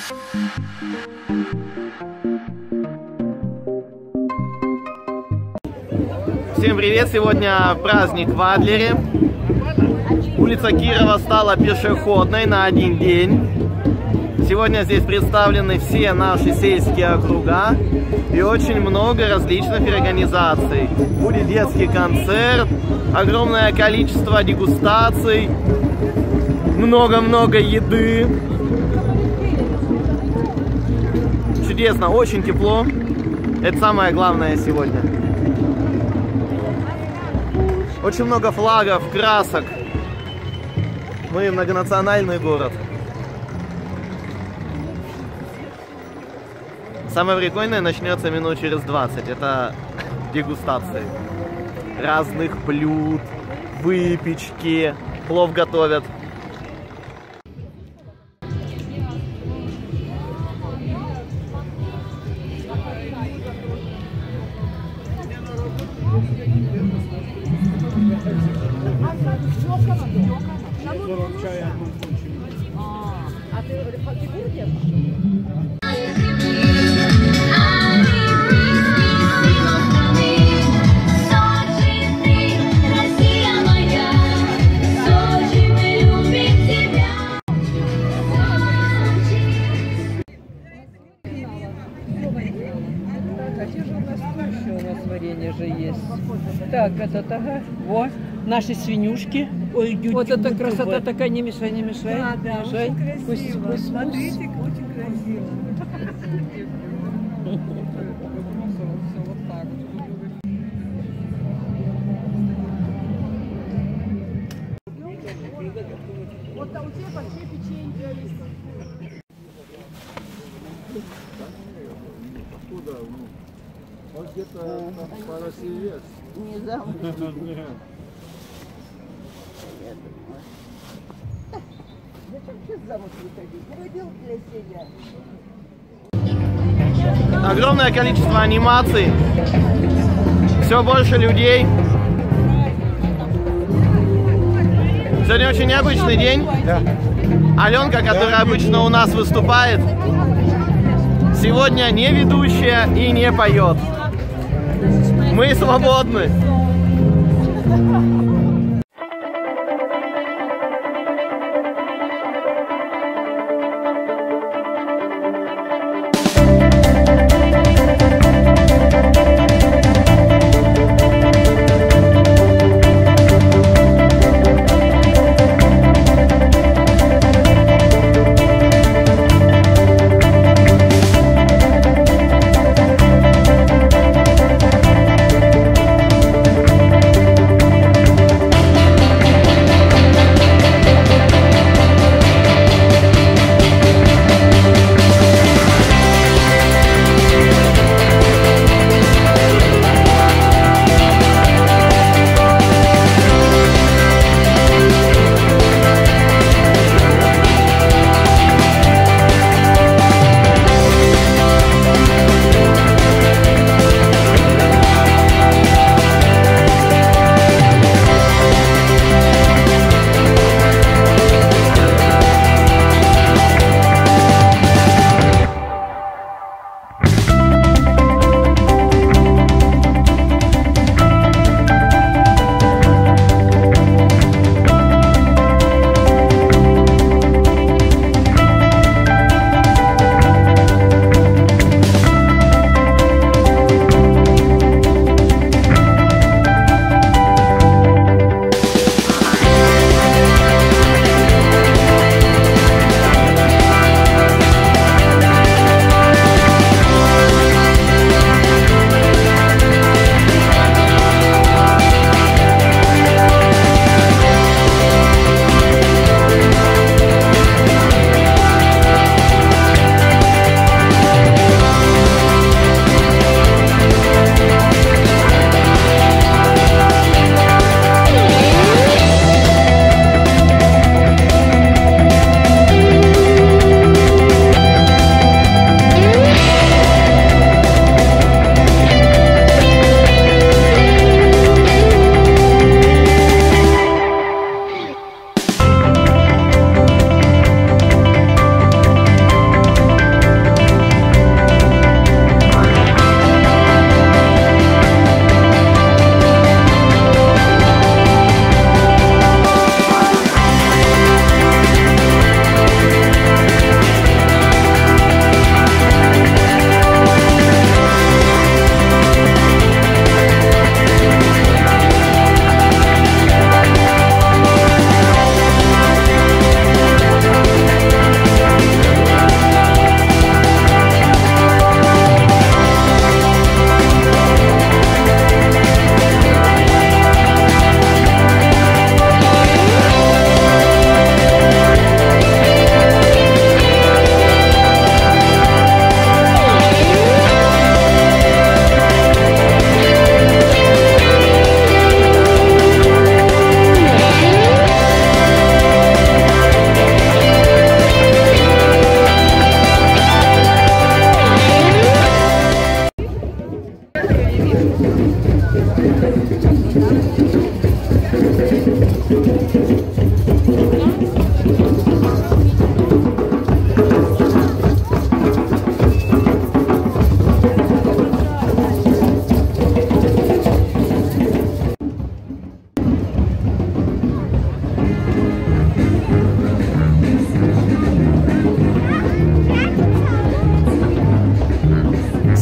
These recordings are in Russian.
Всем привет! Сегодня праздник в Адлере. Улица Кирова стала пешеходной на один день. Сегодня здесь представлены все наши сельские округа и очень много различных организаций. Будет детский концерт, огромное количество дегустаций, много-много еды. Чудесно, очень тепло. Это самое главное сегодня. Очень много флагов, красок. Мы многонациональный город. Самое прикольное начнется минут через 20. Это дегустации разных блюд, выпечки, плов готовят. Варенье же есть. Так, это ага. Во, наши свинюшки. Ой, вот это красота такая, не мешай, не мешай. Да, да, мешай. очень красиво. Пусть, смотрите, очень красиво. Вот там у тебя большие печенья есть. Откуда? Вот где-то по России есть. Не замуж. Зачем сейчас замуж выходить? Родил для себя. Огромное количество анимаций. Все больше людей. Сегодня очень необычный день. Да. Аленка, которая обычно у нас выступает, сегодня не ведущая и не поет. Мы свободны.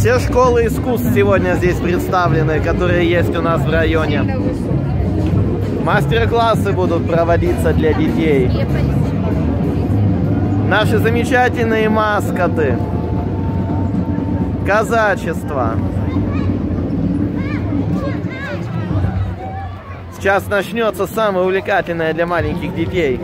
Все школы искусств сегодня здесь представлены, которые есть у нас в районе. Мастер-классы будут проводиться для детей. Наши замечательные маскоты. Казачество. Сейчас начнется самое увлекательное для маленьких детей.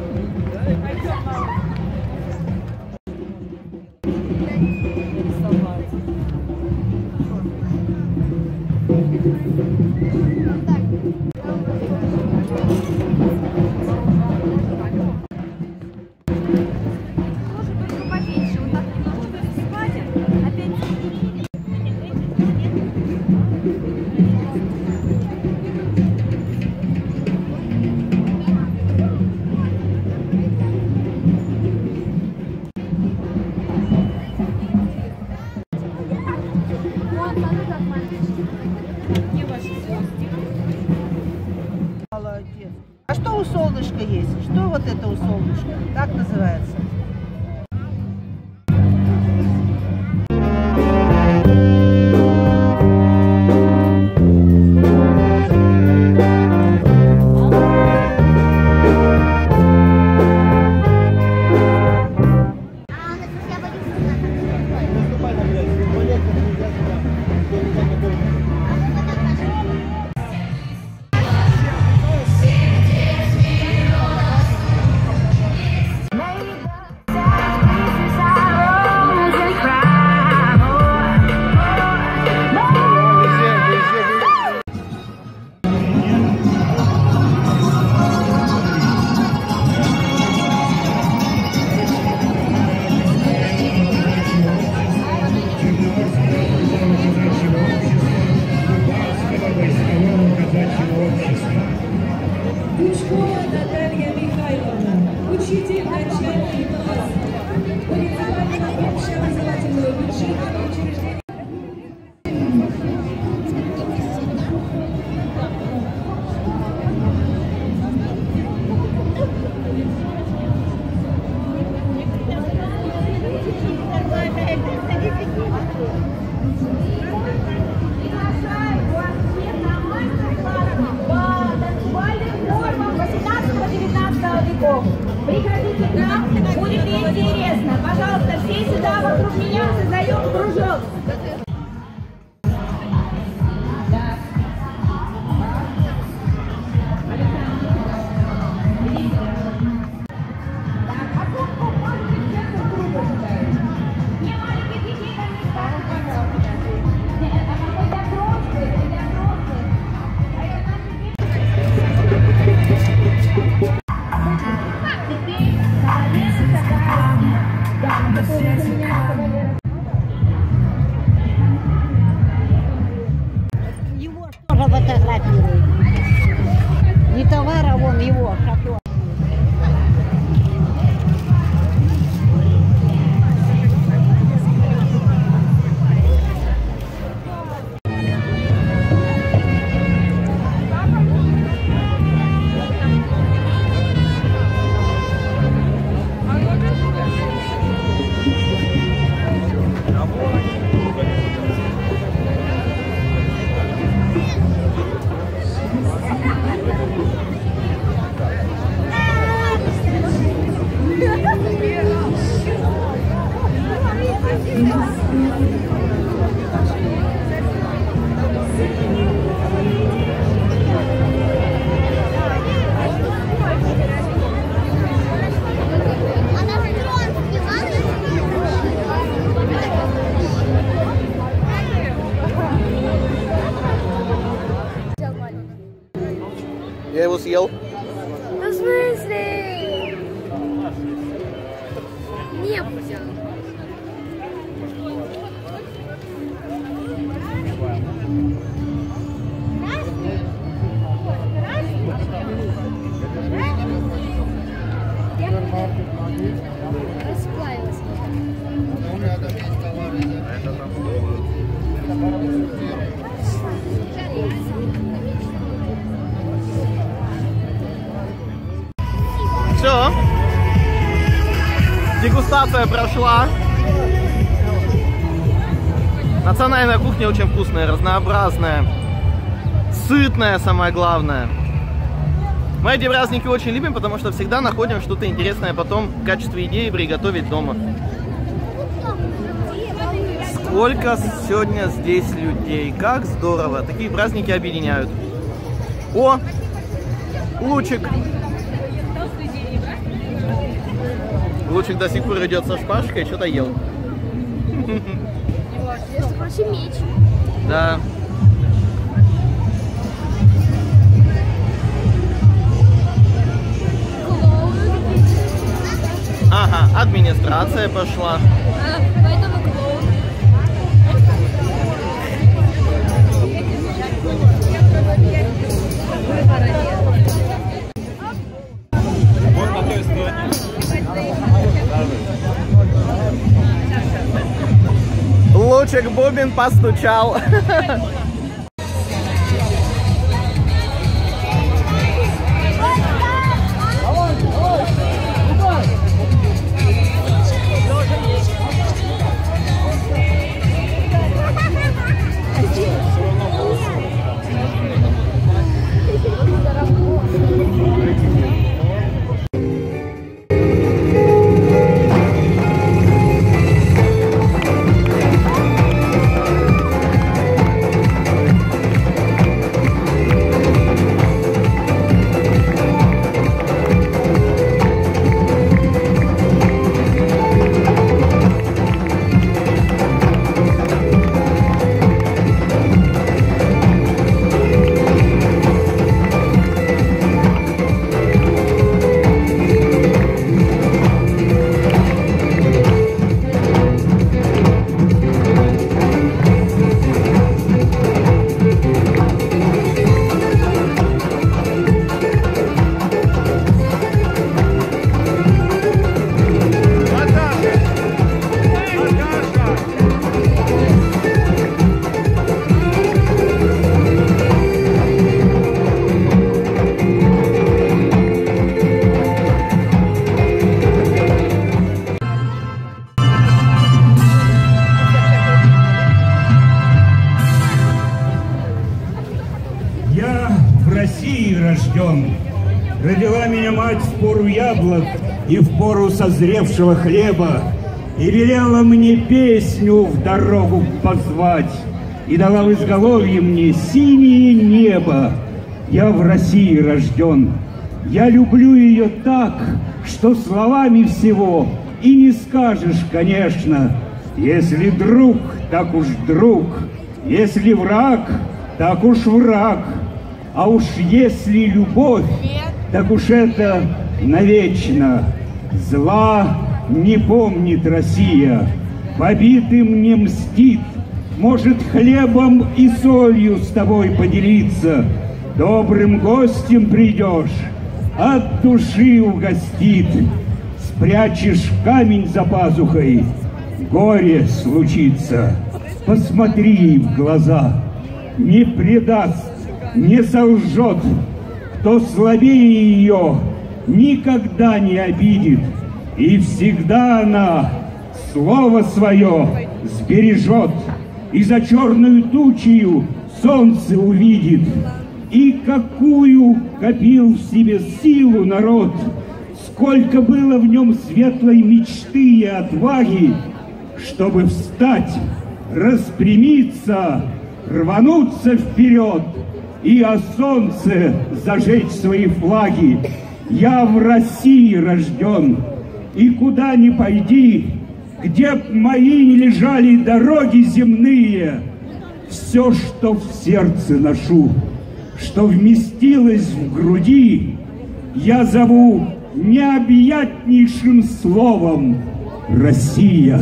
Молодец. А что у солнышка есть? Что вот это у солнышка? Как называется? Пучкова Наталья Михайловна, учитель начальный класс, полицейского общеобразовательного бюджетного учреждения. Приходите к нам, будет интересно. Пожалуйста, все сюда вокруг меня создаем кружок. Его тоже фотографирует. Не товар, а вон его шофер. Я его съел. Ну, в смысле? Не взял. Расплавилась. Все. Дегустация прошла. Национальная кухня очень вкусная, разнообразная, сытная, самое главное. Мы эти праздники очень любим, потому что всегда находим что-то интересное потом в качестве идеи приготовить дома. Сколько сегодня здесь людей, как здорово, такие праздники объединяют. О, Лучик. Лучик до сих пор идет со шпажкой, что-то ел. Меч. Да. Ага, администрация пошла. Поэтому клоун. Вот на той стороне. Лучик Бубин постучал. Родила меня мать в пору яблок и в пору созревшего хлеба, и велела мне песню в дорогу позвать, и дала в изголовье мне синее небо. Я в России рожден, я люблю ее так, что словами всего и не скажешь, конечно. Если друг, так уж друг, если враг, так уж враг, а уж если любовь, так уж это навечно. Зла не помнит Россия, побитым не мстит, может хлебом и солью с тобой поделиться. Добрым гостем придешь, от души угостит. Спрячешь камень за пазухой, горе случится. Посмотри ей в глаза, не предаст, не солжет. Кто слабее ее, никогда не обидит, и всегда она слово свое сбережет, и за черную тучью солнце увидит. И какую копил в себе силу народ, сколько было в нем светлой мечты и отваги, чтобы встать, распрямиться, рвануться вперед и о солнце зажечь свои флаги. Я в России рожден, и куда ни пойди, где б мои не лежали дороги земные, все, что в сердце ношу, что вместилось в груди, я зову необъятнейшим словом Россия.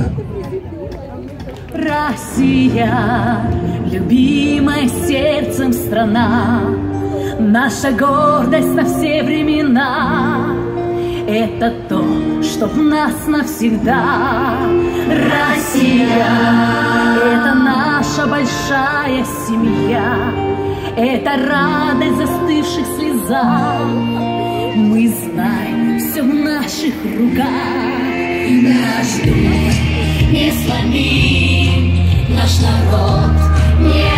Россия, любимая сердцем страна, наша гордость на все времена. Это то, что в нас навсегда. Россия, это наша большая семья, это радость застывших слезах. Мы знаем, все в наших руках. Наш дух не сломим, наш народ не